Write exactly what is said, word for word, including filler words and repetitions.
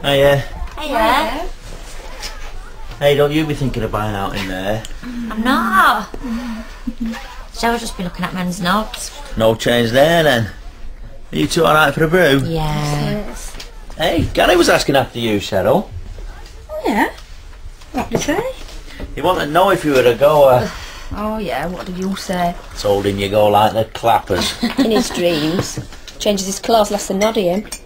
Hiya. Hiya. Hey, don't you be thinking of buying out in there? I'm not. Cheryl's just been looking at men's knobs. No change there then. Are you two alright for a brew? Yeah. Hey, Gary was asking after you, Cheryl. Oh yeah? What did he say? He wanted to know if you were a goer. Oh yeah, what did you say? Told him you go like the clappers. In his dreams. Changes his clothes less than Noddy him.